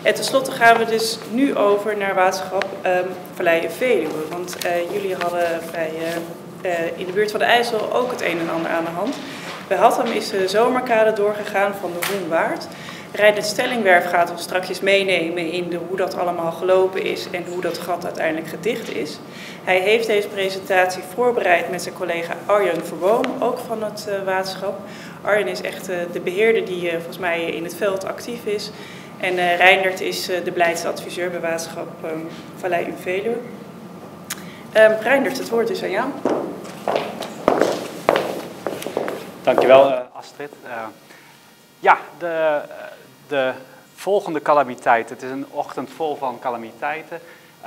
En tenslotte gaan we dus nu over naar waterschap Vallei en Veluwe. Want jullie hadden in de buurt van de IJssel ook het een en ander aan de hand. Bij Hattem is de zomerkade doorgegaan van de Hoenwaard. Reinout Stellingwerf gaat ons straks meenemen in hoe dat allemaal gelopen is en hoe dat gat uiteindelijk gedicht is. Hij heeft deze presentatie voorbereid met zijn collega Arjen Verboom, ook van het waterschap. Arjen is echt de beheerder die volgens mij in het veld actief is. En Reinout is de beleidsadviseur bij waterschap Vallei en Veluwe. Reinout, het woord is aan jou. Dankjewel Astrid. Ja, de volgende calamiteit. Het is een ochtend vol van calamiteiten.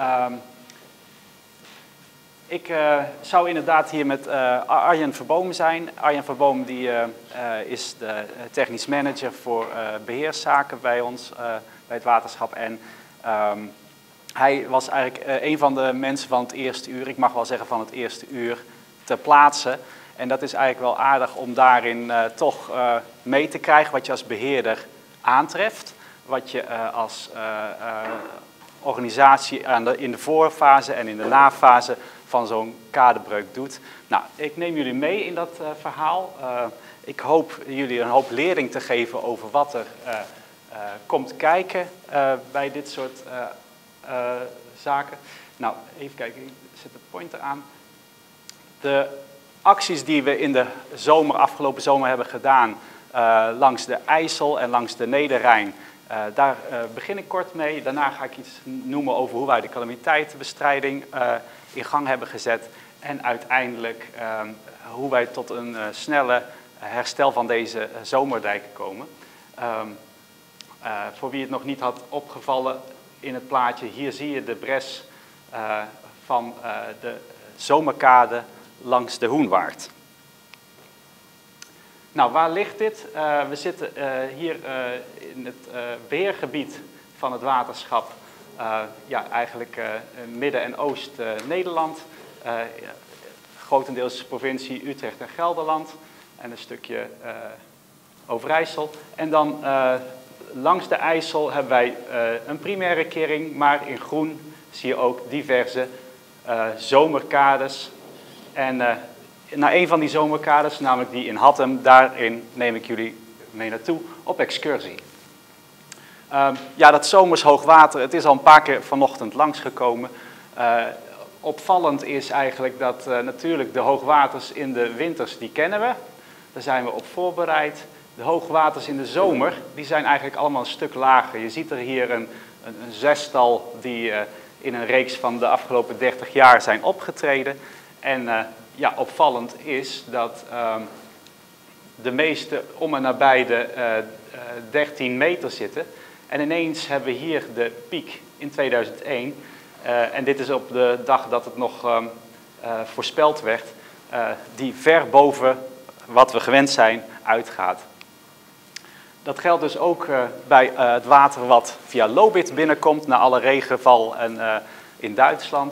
Ik zou inderdaad hier met Arjen Verboom zijn. Arjen Verboom die, is de technisch manager voor beheerszaken bij ons, bij het waterschap. En hij was eigenlijk een van de mensen van het eerste uur, ik mag wel zeggen van het eerste uur, ter plaatse. En dat is eigenlijk wel aardig om daarin toch mee te krijgen wat je als beheerder aantreft. Wat je als organisatie in de voorfase en in de nafase van zo'n kadebreuk doet. Nou, ik neem jullie mee in dat verhaal. Ik hoop jullie een hoop lering te geven over wat er komt kijken bij dit soort zaken. Nou, even kijken, ik zet de pointer aan. De acties die we in de afgelopen zomer hebben gedaan langs de IJssel en langs de Nederrijn, daar begin ik kort mee. Daarna ga ik iets noemen over hoe wij de calamiteitenbestrijding in gang hebben gezet. En uiteindelijk hoe wij tot een snelle herstel van deze zomerdijken komen. Voor wie het nog niet had opgevallen in het plaatje, hier zie je de bres van de zomerkade langs de Hoenwaard. Nou, waar ligt dit? We zitten hier in het beheergebied van het waterschap, ja, eigenlijk Midden- en Oost-Nederland. Grotendeels provincie Utrecht en Gelderland en een stukje Overijssel. En dan langs de IJssel hebben wij een primaire kering, maar in groen zie je ook diverse zomerkades. En naar een van die zomerkades, namelijk die in Hattem, daarin neem ik jullie mee naartoe op excursie. Ja, dat zomers hoogwater, het is al een paar keer vanochtend langsgekomen. Opvallend is eigenlijk dat natuurlijk de hoogwaters in de winters, die kennen we. Daar zijn we op voorbereid. De hoogwaters in de zomer, die zijn eigenlijk allemaal een stuk lager. Je ziet er hier een zestal die in een reeks van de afgelopen 30 jaar zijn opgetreden. En ja, opvallend is dat de meeste om en nabij de 13 meter zitten. En ineens hebben we hier de piek in 2001. En dit is op de dag dat het nog voorspeld werd, die ver boven wat we gewend zijn uitgaat. Dat geldt dus ook bij het water wat via Lobith binnenkomt na alle regenval in Duitsland.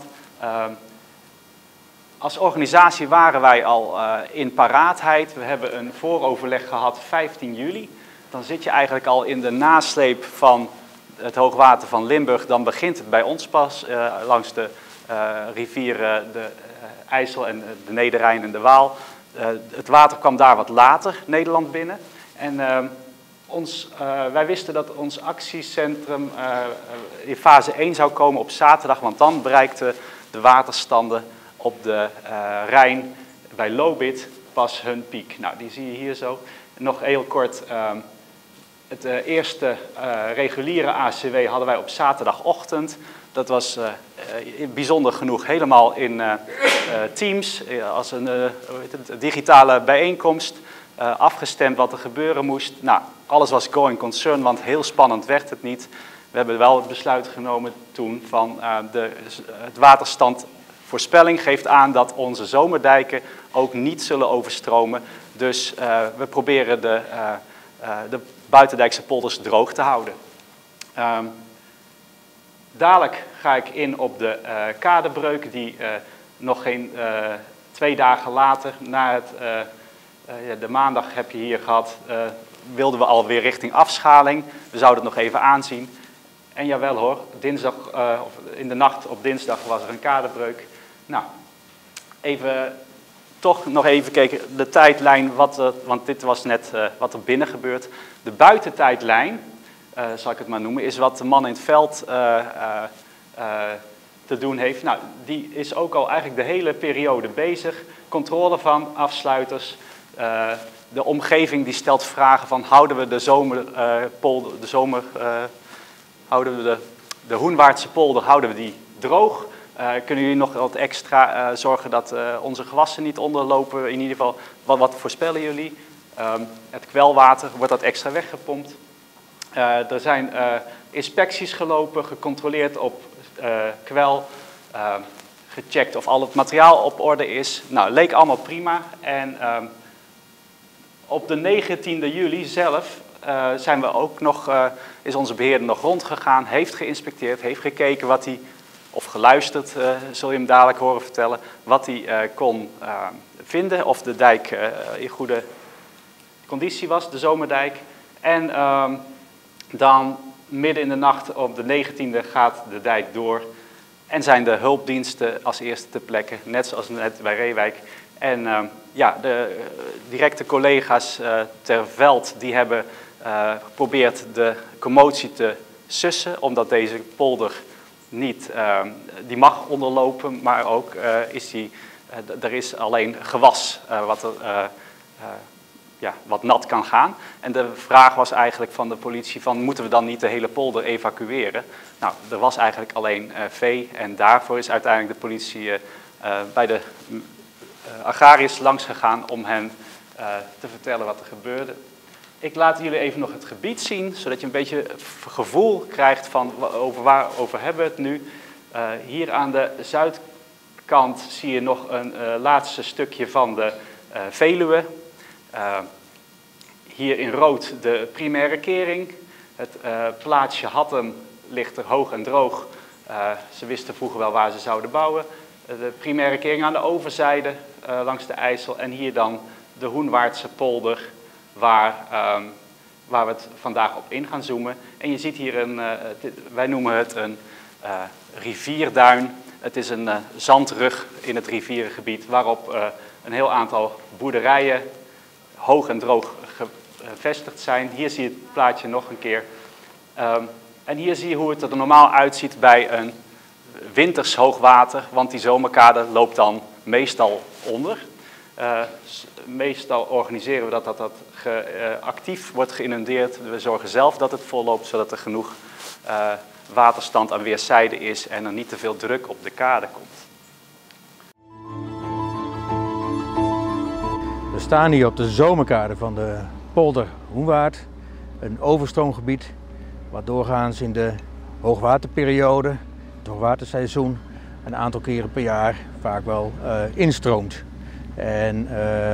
Als organisatie waren wij al in paraatheid. We hebben een vooroverleg gehad 15 juli. Dan zit je eigenlijk al in de nasleep van het hoogwater van Limburg. Dan begint het bij ons pas langs de rivieren de IJssel en de Nederrijn en de Waal. Het water kwam daar wat later Nederland binnen. En wij wisten dat ons actiecentrum in fase 1 zou komen op zaterdag. Want dan bereikten de waterstanden op de Rijn bij Lobith pas hun piek. Nou, die zie je hier zo. Nog heel kort, het eerste reguliere ACW hadden wij op zaterdagochtend. Dat was bijzonder genoeg helemaal in Teams, als een digitale bijeenkomst, afgestemd wat er gebeuren moest. Nou, alles was going concern, want heel spannend werd het niet. We hebben wel het besluit genomen toen van het waterstandvoorspelling geeft aan dat onze zomerdijken ook niet zullen overstromen. Dus we proberen de buitendijkse polders droog te houden. Dadelijk ga ik in op de kadebreuk die nog geen 2 dagen later, na de maandag heb je hier gehad, wilden we alweer richting afschaling. We zouden het nog even aanzien. En jawel hoor, dinsdag, of in de nacht op dinsdag was er een kadebreuk. Nou, toch nog even kijken, de tijdlijn, want dit was net wat er binnen gebeurt. De buitentijdlijn, zal ik het maar noemen, is wat de man in het veld te doen heeft. Nou, die is ook al eigenlijk de hele periode bezig. Controle van afsluiters. De omgeving die stelt vragen van houden we de Hoenwaardse polder houden we die droog? Kunnen jullie nog wat extra zorgen dat onze gewassen niet onderlopen? In ieder geval, wat voorspellen jullie? Het kwelwater, wordt dat extra weggepompt? Er zijn inspecties gelopen, gecontroleerd op kwel, gecheckt of al het materiaal op orde is. Nou, leek allemaal prima. En op de 19e juli zelf zijn we ook nog, is onze beheerder nog rondgegaan, heeft geïnspecteerd, heeft gekeken wat hij, of geluisterd, zul je hem dadelijk horen vertellen, wat hij kon vinden, of de dijk in goede conditie was, de Zomerdijk. En dan midden in de nacht op de 19e gaat de dijk door en zijn de hulpdiensten als eerste ter plekke, net zoals net bij Reewijk. En ja, de directe collega's ter veld die hebben geprobeerd de commotie te sussen, omdat deze polder niet, die mag onderlopen, maar ook er is alleen gewas wat nat kan gaan. En de vraag was eigenlijk van de politie van moeten we dan niet de hele polder evacueren? Nou, er was eigenlijk alleen vee en daarvoor is uiteindelijk de politie bij de agrariërs langs gegaan om hen te vertellen wat er gebeurde. Ik laat jullie even nog het gebied zien, zodat je een beetje gevoel krijgt van waarover hebben we het nu. Hier aan de zuidkant zie je nog een laatste stukje van de Veluwe. Hier in rood de primaire kering. Het plaatsje Hattem ligt er hoog en droog. Ze wisten vroeger wel waar ze zouden bouwen. De primaire kering aan de overzijde langs de IJssel. En hier dan de Hoenwaardse polder waar we het vandaag op in gaan zoomen. En je ziet hier wij noemen het een rivierduin. Het is een zandrug in het rivierengebied waarop een heel aantal boerderijen hoog en droog gevestigd zijn. Hier zie je het plaatje nog een keer. En hier zie je hoe het er normaal uitziet bij een winters hoogwater, want die zomerkade loopt dan meestal onder. Meestal organiseren we dat actief wordt geïnundeerd. We zorgen zelf dat het volloopt, zodat er genoeg waterstand aan weerszijden is en er niet te veel druk op de kade komt. We staan hier op de zomerkade van de polder Hoenwaard, een overstroomgebied wat doorgaans in de hoogwaterperiode, het hoogwaterseizoen, een aantal keren per jaar vaak wel instroomt. En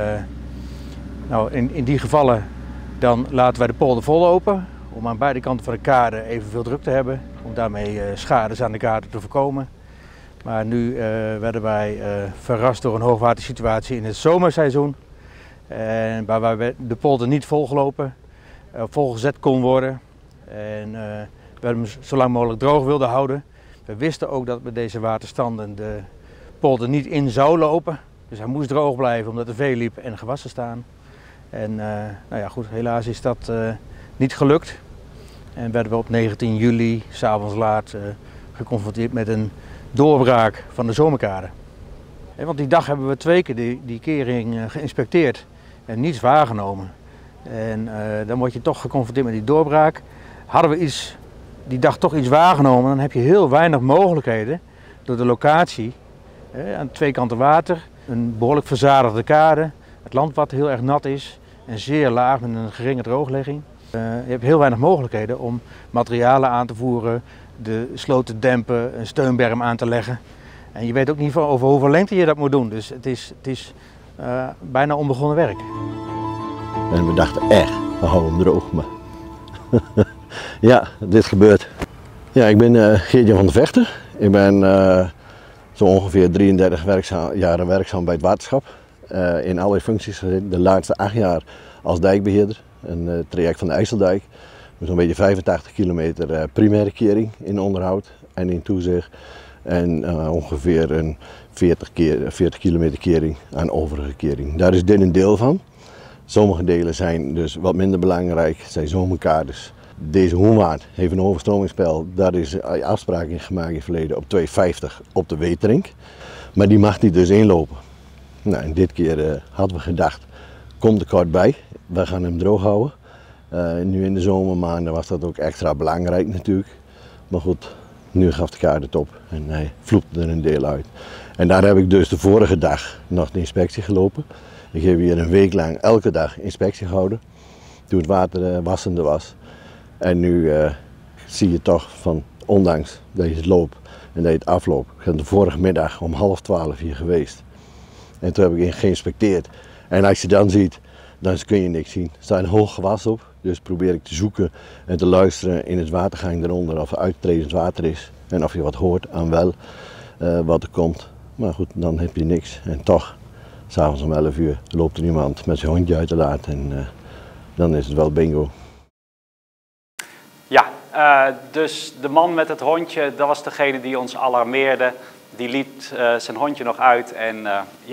in die gevallen dan laten wij de polder vol open om aan beide kanten van de kade evenveel druk te hebben, om daarmee schades aan de kade te voorkomen. Maar nu werden wij verrast door een hoogwatersituatie in het zomerseizoen. En waarbij de polder niet volgelopen, volgezet kon worden. En we hem zo lang mogelijk droog wilden houden. We wisten ook dat met deze waterstanden de polder niet in zou lopen. Dus hij moest droog blijven omdat er vee liep en gewassen staan. En nou ja, goed, helaas is dat niet gelukt. En werden we op 19 juli, 's avonds laat, geconfronteerd met een doorbraak van de zomerkade. Want die dag hebben we 2 keer die kering geïnspecteerd en niets waargenomen. En dan word je toch geconfronteerd met die doorbraak. Hadden we die dag toch iets waargenomen, dan heb je heel weinig mogelijkheden door de locatie. Aan 2 kanten water, een behoorlijk verzadigde kade, het land wat heel erg nat is en zeer laag met een geringe drooglegging. Je hebt heel weinig mogelijkheden om materialen aan te voeren, de sloot te dempen, een steunberm aan te leggen. En je weet ook niet over hoeveel lengte je dat moet doen, dus het is bijna onbegonnen werk. En we dachten echt, we houden hem droog, maar ja, dit gebeurt. Ja, ik ben Geert-Jan van der Vechten. Ik ben zo ongeveer 33 jaren werkzaam bij het waterschap. In allerlei functies gezeten. De laatste 8 jaar als dijkbeheerder, een traject van de IJsseldijk. zo'n beetje 85 kilometer primaire kering in onderhoud en in toezicht. En ongeveer een 40 kilometer kering aan overige kering. Daar is dit een deel van. Sommige delen zijn dus wat minder belangrijk, zijn zomerkaders. Deze Hoenwaard heeft een overstromingspeil, daar is afspraak in gemaakt in het verleden op 2,50 op de Weterink. Maar die mag niet dus inlopen. Nou, en dit keer hadden we gedacht, komt er kort bij, we gaan hem droog houden. Nu in de zomermaanden was dat ook extra belangrijk natuurlijk. Maar goed, nu gaf de kaart het op en hij vloepte er een deel uit. En daar heb ik dus de vorige dag nog de inspectie gelopen. Ik heb hier een week lang elke dag inspectie gehouden, toen het water wassende was. En nu zie je toch van, ondanks dat je het loopt en dat je het afloopt, ik ben de vorige middag om 11:30 hier geweest. En toen heb ik geïnspecteerd. En als je dan ziet, dan kun je niks zien. Er staat een hoog gewas op, dus probeer ik te zoeken en te luisteren in het watergang eronder of er uittredend water is. En of je wat hoort aan wel wat er komt. Maar goed, dan heb je niks. En toch, s'avonds om 11 uur loopt er iemand met zijn hondje uit te laten en dan is het wel bingo. Ja, dus de man met het hondje, dat was degene die ons alarmeerde. Die liet zijn hondje nog uit en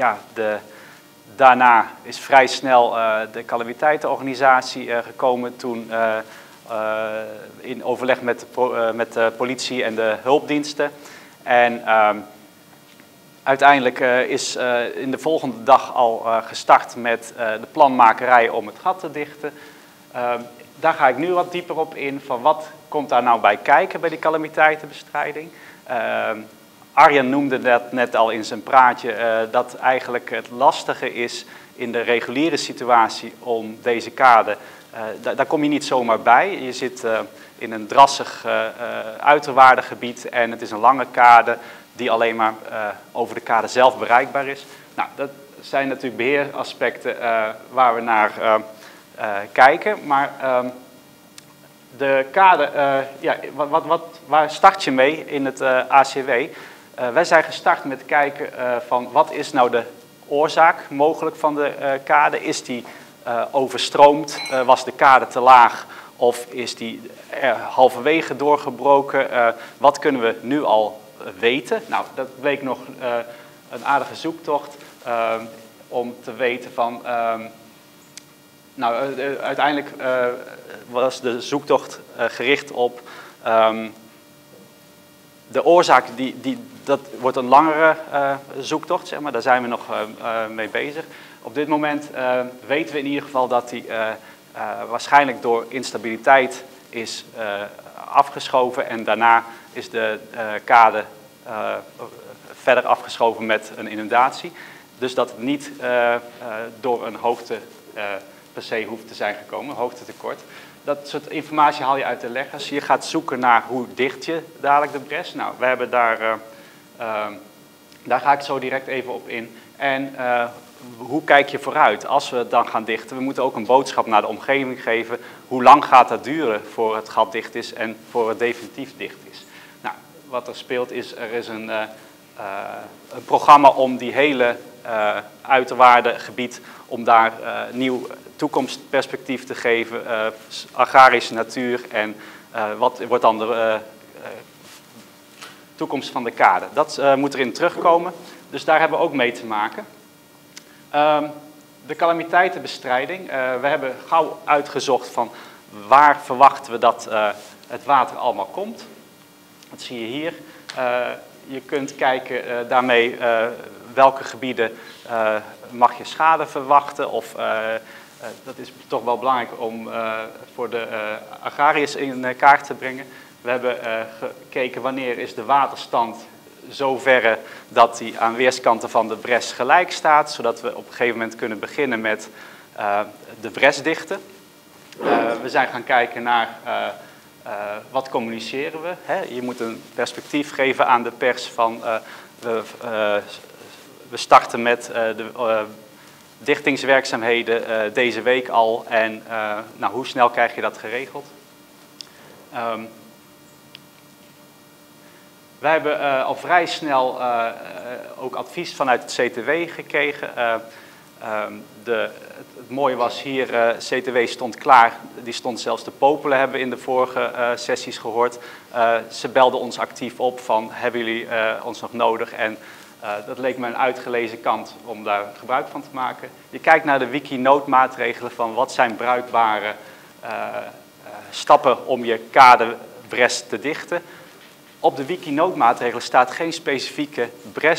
daarna is vrij snel de calamiteitenorganisatie gekomen toen in overleg met de politie en de hulpdiensten. En uiteindelijk is in de volgende dag al gestart met de planmakerij om het gat te dichten. Daar ga ik nu wat dieper op in, van wat komt daar nou bij kijken bij die calamiteitenbestrijding. Arjen noemde dat net al in zijn praatje, dat eigenlijk het lastige is in de reguliere situatie om deze kade, daar kom je niet zomaar bij. Je zit in een drassig uiterwaardengebied en het is een lange kade die alleen maar over de kade zelf bereikbaar is. Nou, dat zijn natuurlijk beheeraspecten waar we naar kijken, maar de kade, waar start je mee in het ACW? Wij zijn gestart met kijken van wat is nou de oorzaak mogelijk van de kade? Is die overstroomd? Was de kade te laag? Of is die halverwege doorgebroken? Wat kunnen we nu al weten? Nou, dat bleek nog een aardige zoektocht om te weten van... uiteindelijk was de zoektocht gericht op de oorzaak, dat wordt een langere zoektocht, zeg maar, daar zijn we nog mee bezig. Op dit moment weten we in ieder geval dat die waarschijnlijk door instabiliteit is afgeschoven en daarna is de kade verder afgeschoven met een inundatie. Dus dat het niet door een hoogte per se hoeft te zijn gekomen, hoogtetekort. Dat soort informatie haal je uit de leggers. Je gaat zoeken naar hoe dicht je dadelijk de bres. Nou, we hebben daar ga ik zo direct even op in. En hoe kijk je vooruit als we het dan gaan dichten? We moeten ook een boodschap naar de omgeving geven. Hoe lang gaat dat duren voor het gat dicht is en voor het definitief dicht is? Nou, wat er speelt is, er is een programma om die hele uiterwaardengebied, om daar nieuw toekomstperspectief te geven, agrarische natuur en wat wordt dan de toekomst van de kade. Dat moet erin terugkomen, dus daar hebben we ook mee te maken. De calamiteitenbestrijding, we hebben gauw uitgezocht van waar verwachten we dat het water allemaal komt. Dat zie je hier. Je kunt kijken daarmee welke gebieden mag je schade verwachten. Of dat is toch wel belangrijk om voor de agrariërs in kaart te brengen. We hebben gekeken wanneer is de waterstand zoverre dat die aan weerskanten van de bres gelijk staat. Zodat we op een gegeven moment kunnen beginnen met de bresdichten. We zijn gaan kijken naar... wat communiceren we? Hè? Je moet een perspectief geven aan de pers van we starten met de dichtingswerkzaamheden deze week al en nou, hoe snel krijg je dat geregeld? Wij hebben al vrij snel ook advies vanuit het CTW gekregen. Het mooie was hier, CTW stond klaar. Die stond zelfs te popelen, hebben we in de vorige sessies gehoord. Ze belden ons actief op van, hebben jullie ons nog nodig? En dat leek me een uitgelezen kant om daar gebruik van te maken. Je kijkt naar de wiki-noodmaatregelen van wat zijn bruikbare stappen om je kadebres te dichten. Op de wiki-noodmaatregelen staat geen specifieke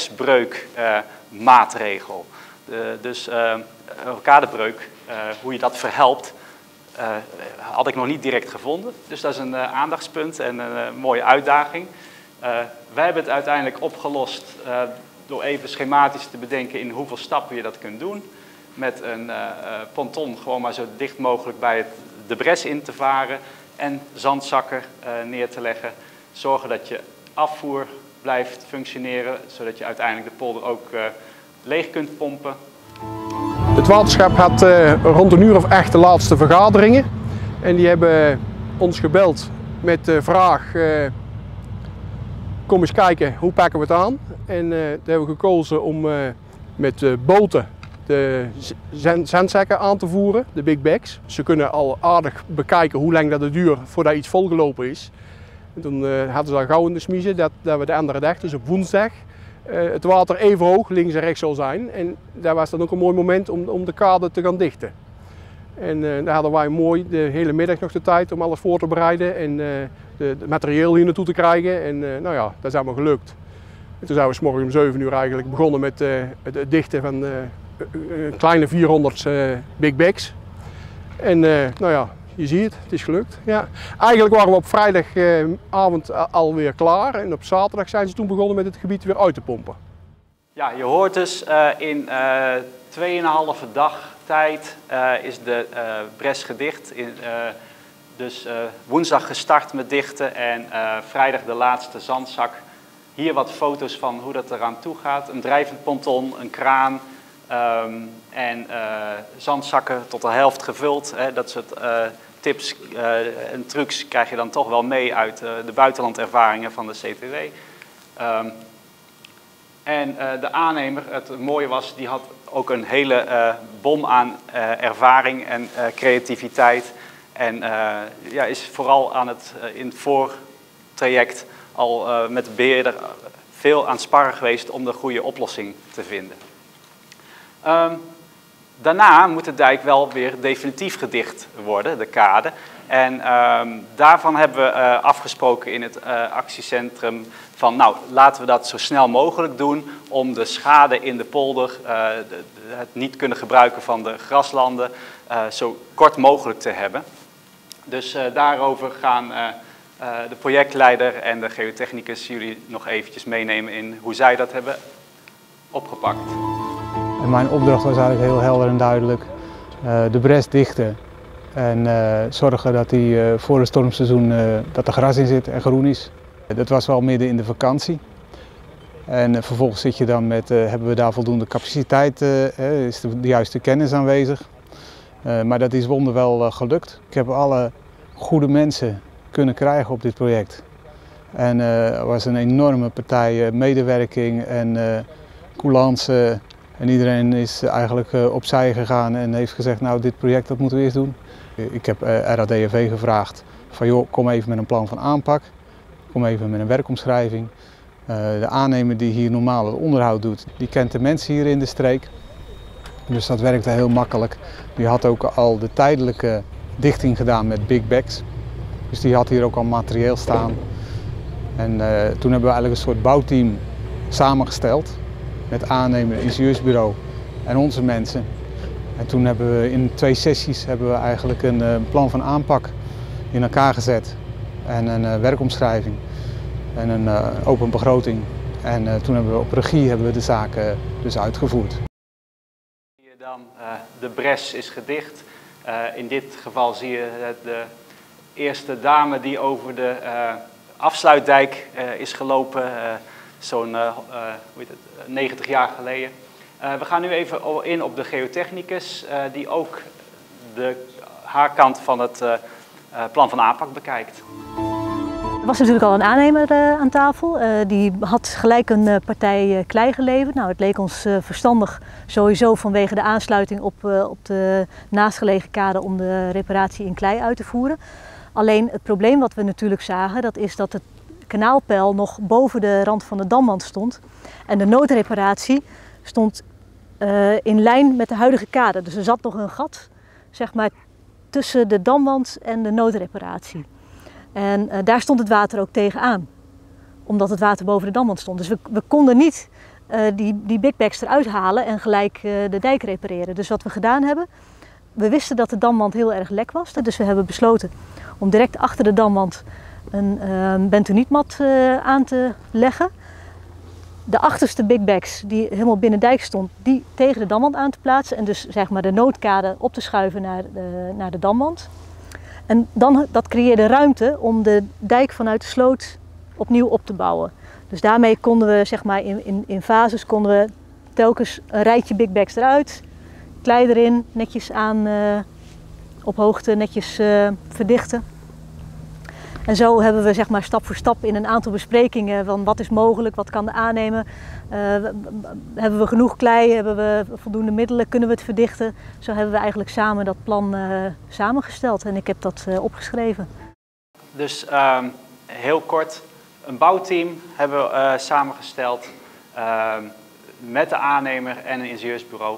bresbreukmaatregel. Dus kadebreuk, hoe je dat verhelpt, had ik nog niet direct gevonden. Dus dat is een aandachtspunt en een mooie uitdaging. Wij hebben het uiteindelijk opgelost door even schematisch te bedenken in hoeveel stappen je dat kunt doen. Met een ponton gewoon maar zo dicht mogelijk bij de bres in te varen en zandzakken neer te leggen. Zorgen dat je afvoer blijft functioneren, zodat je uiteindelijk de polder ook leeg kunt pompen. Het waterschap had rond een uur of 8 de laatste vergaderingen. En die hebben ons gebeld met de vraag, kom eens kijken, hoe pakken we het aan? En daar hebben we gekozen om met boten de zandzakken aan te voeren, de big bags. Ze kunnen al aardig bekijken hoe lang dat het duurt voordat iets volgelopen is. En toen hadden ze al gauw in de smiezen dat we de andere dag, dus op woensdag, het water even hoog links en rechts zal zijn. En daar was dan ook een mooi moment om de kade te gaan dichten. En daar hadden wij mooi de hele middag nog de tijd om alles voor te bereiden en het materieel hier naartoe te krijgen. En nou ja, dat is allemaal gelukt. En toen zijn we 's morgens om 7 uur eigenlijk begonnen met het dichten van een kleine 400 big bags. En nou ja, je ziet het is gelukt. Ja. Eigenlijk waren we op vrijdagavond alweer klaar en op zaterdag zijn ze toen begonnen met het gebied weer uit te pompen. Ja, je hoort dus in 2,5 dag tijd is de bres gedicht. Dus woensdag gestart met dichten en vrijdag de laatste zandzak. Hier wat foto's van hoe dat eraan toe gaat. Een drijvend ponton, een kraan en zandzakken tot de helft gevuld. Dat soort tips en trucs krijg je dan toch wel mee uit de buitenlandervaringen van de CTW. En de aannemer, het mooie was, die had ook een hele bom aan ervaring en creativiteit. En ja, is vooral in het voortraject al met de beheerder veel aan het sparren geweest om de goede oplossing te vinden. Daarna moet de dijk wel weer definitief gedicht worden, de kade. En daarvan hebben we afgesproken in het actiecentrum van nou, laten we dat zo snel mogelijk doen om de schade in de polder, het niet kunnen gebruiken van de graslanden, zo kort mogelijk te hebben. Dus daarover gaan de projectleider en de geotechnicus jullie nog eventjes meenemen in hoe zij dat hebben opgepakt. En mijn opdracht was eigenlijk heel helder en duidelijk. De bres dichten en zorgen dat die voor het stormseizoen dat er gras in zit en groen is. Dat was wel midden in de vakantie. En vervolgens zit je dan met, hebben we daar voldoende capaciteit, is de juiste kennis aanwezig. Maar dat is wonderwel gelukt. Ik heb alle goede mensen kunnen krijgen op dit project. En er was een enorme partij medewerking en coulance. En iedereen is eigenlijk opzij gegaan en heeft gezegd, nou dit project dat moeten we eerst doen. Ik heb RADV gevraagd van joh, kom even met een plan van aanpak. Kom even met een werkomschrijving. De aannemer die hier normaal het onderhoud doet, die kent de mensen hier in de streek. Dus dat werkte heel makkelijk. Die had ook al de tijdelijke dichting gedaan met big bags. Dus die had hier ook al materieel staan. En toen hebben we eigenlijk een soort bouwteam samengesteld. Met aannemer, ingenieursbureau en onze mensen. En toen hebben we in 2 sessies hebben we eigenlijk een plan van aanpak in elkaar gezet. En een werkomschrijving en een open begroting. En toen hebben we op regie de zaken dus uitgevoerd. Zie je dan, de bres is gedicht. In dit geval zie je de eerste dame die over de afsluitdijk is gelopen. Zo'n 90 jaar geleden. We gaan nu even in op de geotechnicus, die ook haar kant van het plan van aanpak bekijkt. was natuurlijk al een aannemer aan tafel. Die had gelijk een partij klei geleverd. Nou, het leek ons verstandig sowieso vanwege de aansluiting op de naastgelegen kade om de reparatie in klei uit te voeren. Alleen het probleem wat we natuurlijk zagen, dat is dat het kanaalpeil nog boven de rand van de damwand stond. En de noodreparatie stond in lijn met de huidige kade. Dus er zat nog een gat, zeg maar, tussen de damwand en de noodreparatie. En daar stond het water ook tegenaan, omdat het water boven de damwand stond. Dus we konden niet die big bags eruit halen en gelijk de dijk repareren. Dus wat we gedaan hebben, we wisten dat de damwand heel erg lek was. Dus we hebben besloten om direct achter de damwand een bentonietmat aan te leggen. De achterste big bags die helemaal binnen dijk stond, die tegen de damwand aan te plaatsen. En dus zeg maar de noodkade op te schuiven naar de damwand. En dat creëerde ruimte om de dijk vanuit de sloot opnieuw op te bouwen. Dus daarmee konden we zeg maar in fases konden we telkens een rijtje big bags eruit, klei erin, netjes aan op hoogte, netjes verdichten. En zo hebben we zeg maar stap voor stap in een aantal besprekingen van wat is mogelijk, wat kan de aannemer, hebben we genoeg klei, hebben we voldoende middelen, kunnen we het verdichten. Zo hebben we eigenlijk samen dat plan samengesteld en ik heb dat opgeschreven. Dus heel kort, een bouwteam hebben we samengesteld met de aannemer en een ingenieursbureau.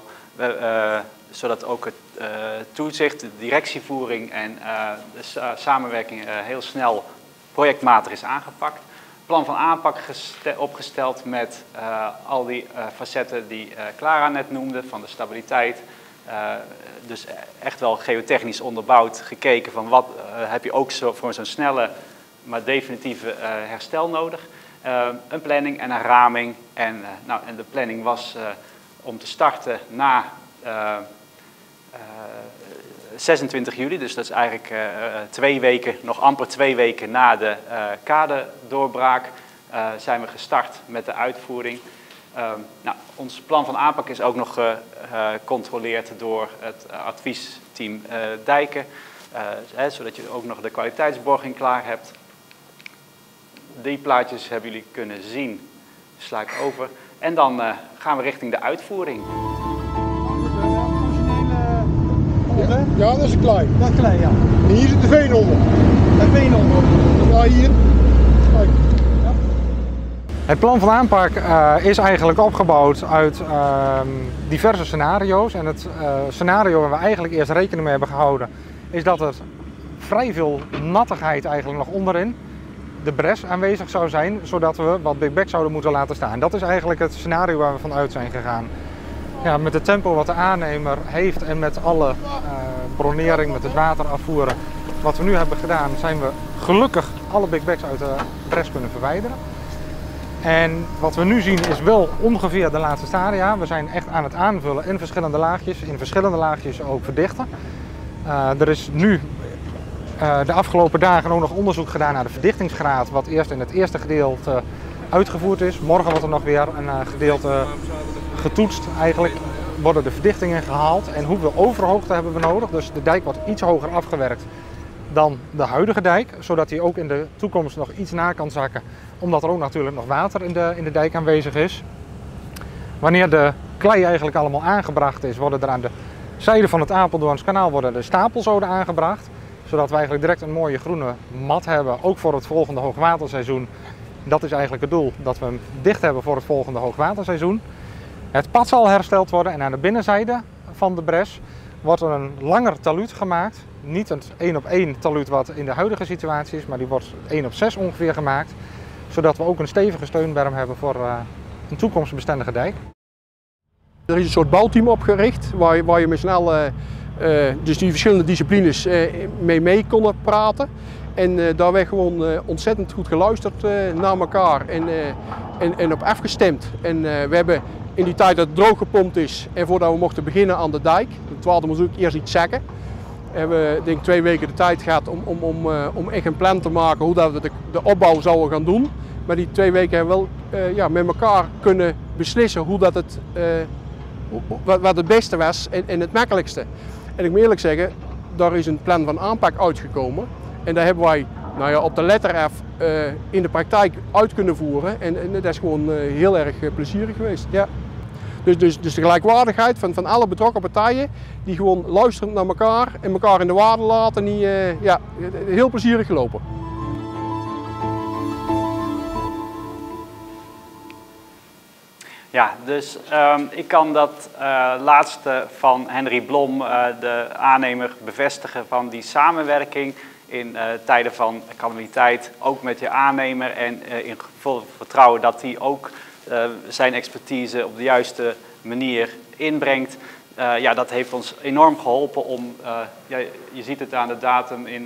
Zodat ook het toezicht, de directievoering en de samenwerking heel snel projectmatig is aangepakt. Plan van aanpak opgesteld met al die facetten die Clara net noemde, van de stabiliteit. Dus echt wel geotechnisch onderbouwd, gekeken van wat heb je ook voor zo'n snelle maar definitieve herstel nodig. Een planning en een raming. En de planning was om te starten na 26 juli, dus dat is eigenlijk 2 weken, nog amper 2 weken na de kadedoorbraak, zijn we gestart met de uitvoering. Ons plan van aanpak is ook nog gecontroleerd door het adviesteam Dijken, zodat je ook nog de kwaliteitsborging klaar hebt. Die plaatjes hebben jullie kunnen zien, sla ik over. En dan gaan we richting de uitvoering. Ja, dat is klei. Dat is klei, ja. En hier zit de veen onder. De veen onder. Ja, hier. Kijk. Ja. Het plan van aanpak is eigenlijk opgebouwd uit diverse scenario's. En het scenario waar we eigenlijk eerst rekening mee hebben gehouden, is dat er vrij veel nattigheid eigenlijk nog onderin de bres aanwezig zou zijn, zodat we wat big bags zouden moeten laten staan. Dat is eigenlijk het scenario waar we vanuit zijn gegaan. Ja, met het tempo wat de aannemer heeft en met alle bronering, met het water afvoeren wat we nu hebben gedaan, zijn we gelukkig alle big bags uit de bres kunnen verwijderen. En wat we nu zien is wel ongeveer de laatste stadia. We zijn echt aan het aanvullen in verschillende laagjes ook verdichten. Er is nu de afgelopen dagen ook nog onderzoek gedaan naar de verdichtingsgraad, wat eerst in het eerste gedeelte uitgevoerd is. Morgen wordt er nog weer een gedeelte getoetst. Eigenlijk worden de verdichtingen gehaald en hoeveel overhoogte hebben we nodig. Dus de dijk wordt iets hoger afgewerkt dan de huidige dijk, zodat hij ook in de toekomst nog iets na kan zakken, omdat er ook natuurlijk nog water in de dijk aanwezig is. Wanneer de klei eigenlijk allemaal aangebracht is, worden er aan de zijde van het Apeldoorns kanaal worden de stapelzoden aangebracht, zodat we eigenlijk direct een mooie groene mat hebben, ook voor het volgende hoogwaterseizoen. Dat is eigenlijk het doel, dat we hem dicht hebben voor het volgende hoogwaterseizoen. Het pad zal hersteld worden en aan de binnenzijde van de bres wordt er een langer taluut gemaakt. Niet het 1-op-1 taluut wat in de huidige situatie is, maar die wordt 1-op-6 ongeveer gemaakt. Zodat we ook een stevige steunberm hebben voor een toekomstbestendige dijk. Er is een soort bouwteam opgericht waar je met snel dus die verschillende disciplines mee konden praten. En daar werd gewoon ontzettend goed geluisterd naar elkaar en op afgestemd. En we hebben in die tijd dat het droog gepompt is en voordat we mochten beginnen aan de dijk, het water moest ook eerst iets zakken, hebben we denk ik 2 weken de tijd gehad om echt een plan te maken hoe dat we de opbouw zouden gaan doen. Maar die 2 weken hebben we wel met elkaar kunnen beslissen hoe dat wat het beste was en het makkelijkste. En ik moet eerlijk zeggen, daar is een plan van aanpak uitgekomen. En daar hebben wij nou ja, op de letter F in de praktijk uit kunnen voeren. En dat is gewoon heel erg plezierig geweest. Ja. Dus de gelijkwaardigheid van alle betrokken partijen, die gewoon luisterend naar elkaar en elkaar in de waarde laten, ja, heel plezierig gelopen. Ja, dus ik kan dat laatste van Henry Blom, de aannemer, bevestigen van die samenwerking in tijden van calamiteit, ook met je aannemer en in vol vertrouwen dat hij ook zijn expertise op de juiste manier inbrengt. Ja, dat heeft ons enorm geholpen om, ja, je ziet het aan de datum, in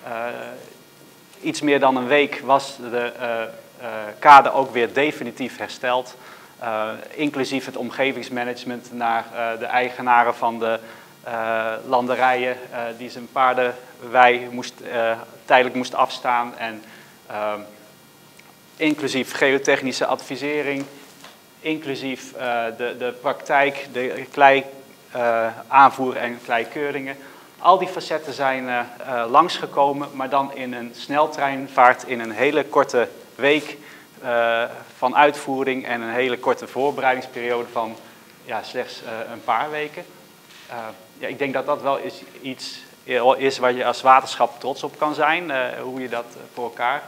iets meer dan een week was de kade ook weer definitief hersteld. Inclusief het omgevingsmanagement naar de eigenaren van de landerijen die zijn paardenwei tijdelijk moest afstaan. En inclusief geotechnische advisering, inclusief de praktijk, de klei aanvoer en kleikeuringen. Al die facetten zijn langsgekomen, maar dan in een sneltreinvaart in een hele korte week van uitvoering en een hele korte voorbereidingsperiode van ja, slechts een paar weken. Ja, ik denk dat dat wel iets is waar je als waterschap trots op kan zijn, hoe je dat voor elkaar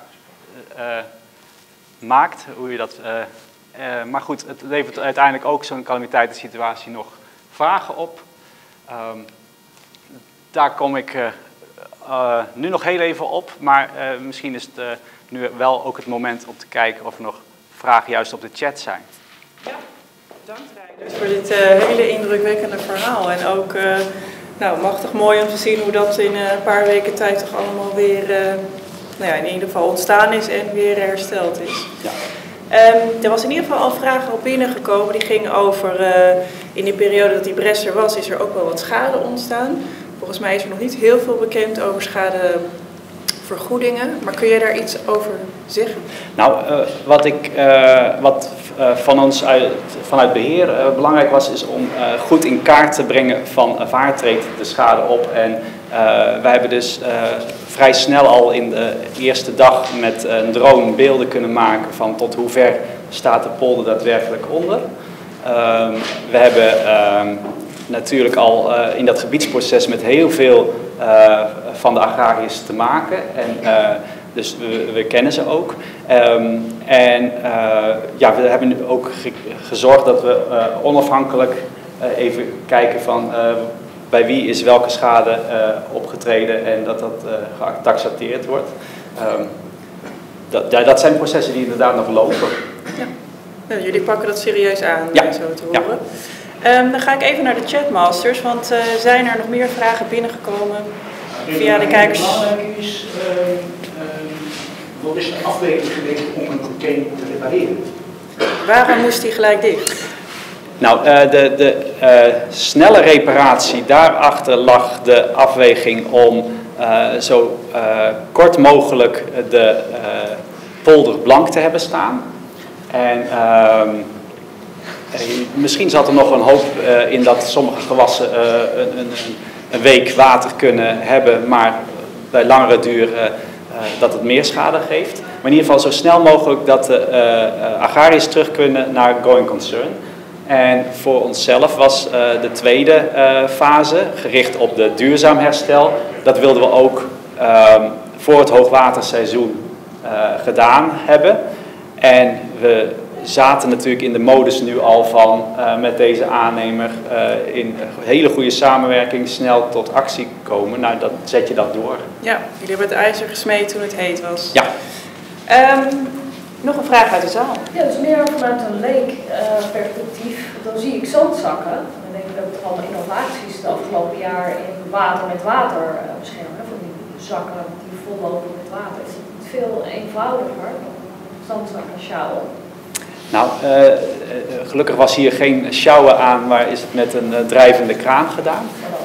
maakt. Hoe je dat, maar goed, het levert uiteindelijk ook zo'n calamiteitensituatie nog vragen op. Daar kom ik nu nog heel even op, maar misschien is het nu wel ook het moment om te kijken of er nog vragen juist op de chat zijn. Ja, bedankt Reinders voor dit hele indrukwekkende verhaal. En ook nou, machtig mooi om te zien hoe dat in een paar weken tijd toch allemaal weer nou ja, in ieder geval ontstaan is en weer hersteld is. Ja. Er was in ieder geval al vragen op binnengekomen, die ging over, in die periode dat die bres er was, is er ook wel wat schade ontstaan. Volgens mij is er nog niet heel veel bekend over schadevergoedingen, maar kun je daar iets over zeggen? Nou, wat van ons vanuit beheer belangrijk was, is om goed in kaart te brengen van waar treedt de schade op. En wij hebben dus vrij snel al in de eerste dag met een drone beelden kunnen maken van tot hoe ver staat de polder daadwerkelijk onder. We hebben natuurlijk al in dat gebiedsproces met heel veel van de agrariërs te maken. En, dus we kennen ze ook. Ja, we hebben nu ook gezorgd dat we onafhankelijk even kijken van bij wie is welke schade opgetreden en dat getaxateerd wordt. Dat zijn processen die inderdaad nog lopen. Ja. Ja, jullie pakken dat serieus aan, ja. Zo te horen. Ja. Dan ga ik even naar de chatmasters, want zijn er nog meer vragen binnengekomen via de kijkers? Belangrijk is, wat is de afweging geweest om een container te repareren? Waarom moest die gelijk dicht? Nou, de snelle reparatie, daarachter lag de afweging om zo kort mogelijk de polder blank te hebben staan. En misschien zat er nog een hoop in dat sommige gewassen een week water kunnen hebben, maar bij langere duur dat het meer schade geeft. Maar in ieder geval zo snel mogelijk dat de agrariërs terug kunnen naar going concern. En voor onszelf was de tweede fase gericht op de duurzaam herstel. Dat wilden we ook voor het hoogwaterseizoen gedaan hebben. En we zaten natuurlijk in de modus nu al van met deze aannemer in hele goede samenwerking snel tot actie komen. Nou, zet je dat door. Ja, jullie hebben het ijzer gesmeed toen het heet was. Ja. Nog een vraag uit de zaal. Ja, dus meer vanuit een leekperspectief. Dan zie ik zandzakken. Dan denk ik ook van innovaties het afgelopen jaar in water met water beschermen. Van die zakken die vollopen met water. Is het niet veel eenvoudiger dan zandzakken sjouwen? Nou, gelukkig was hier geen sjouwen aan, maar is het met een drijvende kraan gedaan.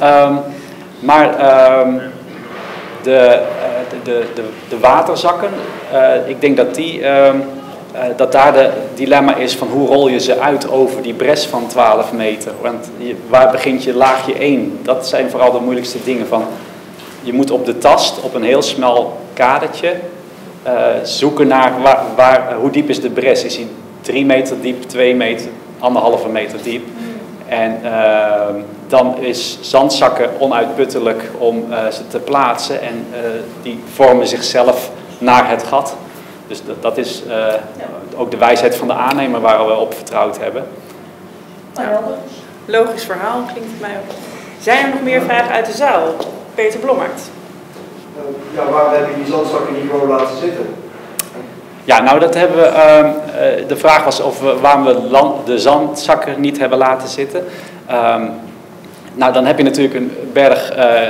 De waterzakken, ik denk dat dat daar de dilemma is van hoe rol je ze uit over die bres van 12 meter. Want waar begint je laagje 1? Dat zijn vooral de moeilijkste dingen. Van, je moet op de tast, op een heel smal kadertje, zoeken naar hoe diep is de bres. Is hij 3 meter diep, 2 meter, 1,5 meter diep. En dan is zandzakken onuitputtelijk om ze te plaatsen en die vormen zichzelf naar het gat. Dus dat is ook de wijsheid van de aannemer waar we op vertrouwd hebben. Ja, logisch verhaal klinkt het mij ook. Zijn er nog meer vragen uit de zaal? Peter Blommaert. Ja, waarom heb je die zandzakken niet gewoon laten zitten? Ja, nou dat hebben we, de vraag was waarom we de zandzakken niet hebben laten zitten. Nou, dan heb je natuurlijk een berg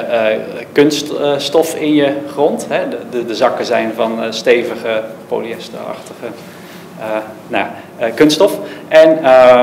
kunststof in je grond. Hè. De zakken zijn van stevige polyesterachtige kunststof. En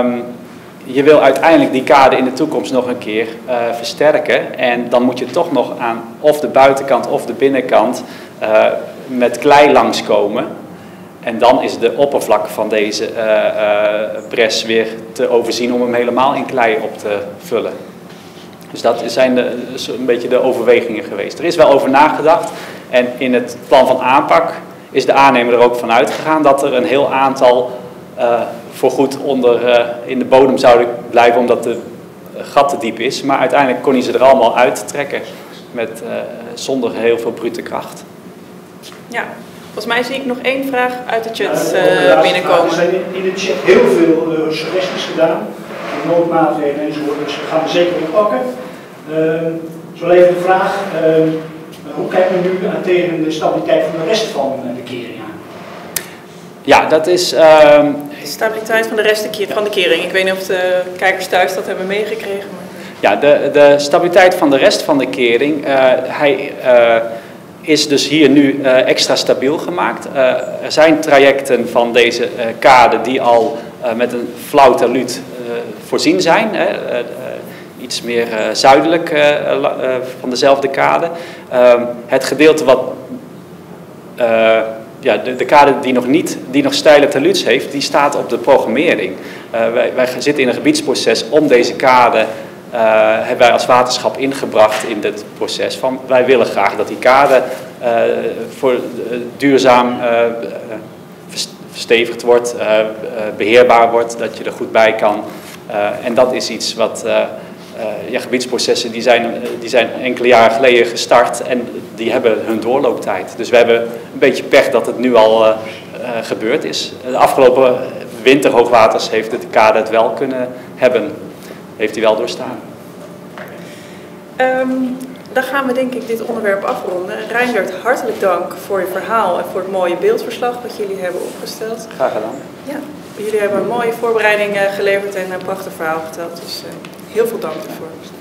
je wil uiteindelijk die kade in de toekomst nog een keer versterken. En dan moet je toch nog aan of de buitenkant of de binnenkant met klei langskomen. En dan is de oppervlak van deze bres weer te overzien om hem helemaal in klei op te vullen. Dus dat zijn een beetje de overwegingen geweest. Er is wel over nagedacht en in het plan van aanpak is de aannemer er ook van uitgegaan dat er een heel aantal voorgoed in de bodem zouden blijven omdat de gat te diep is. Maar uiteindelijk kon hij ze er allemaal uittrekken zonder heel veel brute kracht. Ja, volgens mij zie ik nog één vraag uit de chat binnenkomen. Er zijn in de chat heel veel suggesties gedaan, noodmaatregelen enzovoort, dus we gaan er zeker in pakken. Zo even de vraag, hoe kijken we nu tegen de stabiliteit van de rest van de kering aan? Ja, dat is... De stabiliteit van de rest van de kering. Ik weet niet of de kijkers thuis dat hebben meegekregen. Maar... Ja, de stabiliteit van de rest van de kering, hij is dus hier nu extra stabiel gemaakt. Er zijn trajecten van deze kade die al met een flauw talud voorzien zijn. Iets meer zuidelijk van dezelfde kade. Het gedeelte wat... de kade die nog steile taluds heeft, die staat op de programmering. Wij zitten in een gebiedsproces om deze kade, hebben wij als waterschap ingebracht in dit proces. Wij willen graag dat die kade voor duurzaam verstevigd wordt, beheerbaar wordt, dat je er goed bij kan. En dat is iets wat... gebiedsprocessen die zijn enkele jaren geleden gestart en die hebben hun doorlooptijd. Dus we hebben een beetje pech dat het nu al gebeurd is. De afgelopen winterhoogwaters heeft de kade het wel kunnen hebben. Heeft hij wel doorstaan. Dan gaan we denk ik dit onderwerp afronden. Reindert, hartelijk dank voor je verhaal en voor het mooie beeldverslag wat jullie hebben opgesteld. Graag gedaan. Ja, jullie hebben een mooie voorbereiding geleverd en een prachtig verhaal verteld. Dus heel veel dank daarvoor.